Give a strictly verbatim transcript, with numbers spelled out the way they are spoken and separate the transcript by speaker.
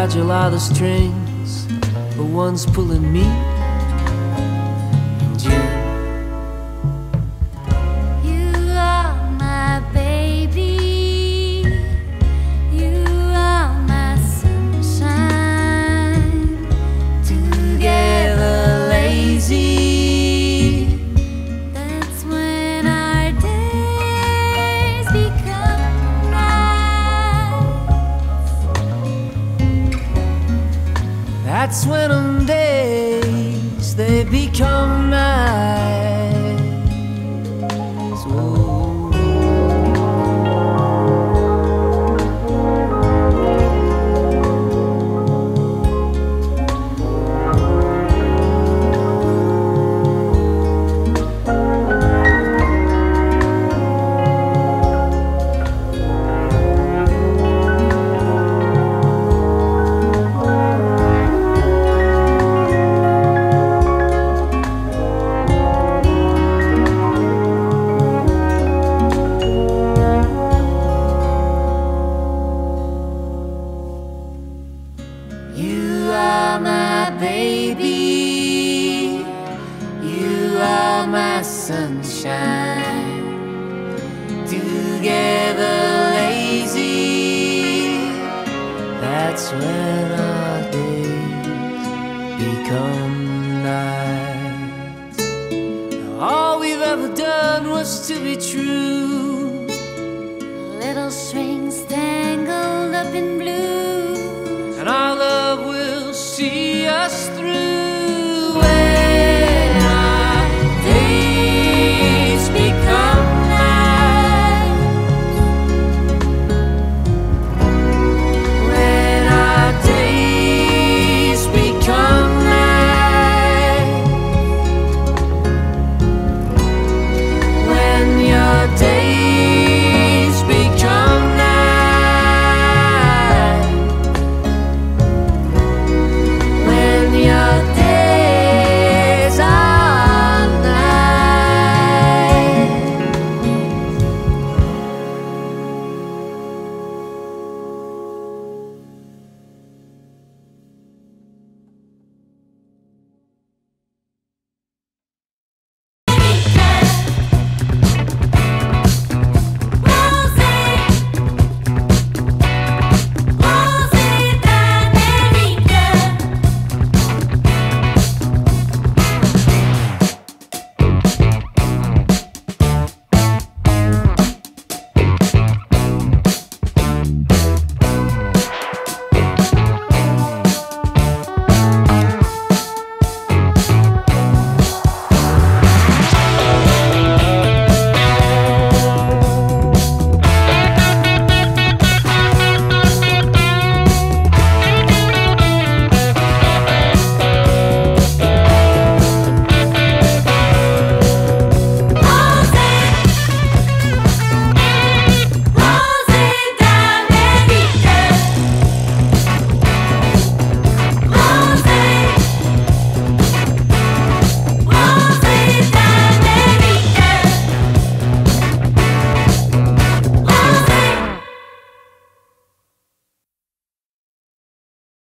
Speaker 1: fragile are the strings, but one's pulling me and you.
Speaker 2: You are my baby, you are my sunshine, together lazy, that's when our days become nights.
Speaker 1: That's when on days they become nights. Whoa. You are my baby, you are my sunshine, together lazy, that's when our days become nights. Now, all we've ever done was to be true,
Speaker 2: Little strings tangled up in blue,
Speaker 1: and our love will see us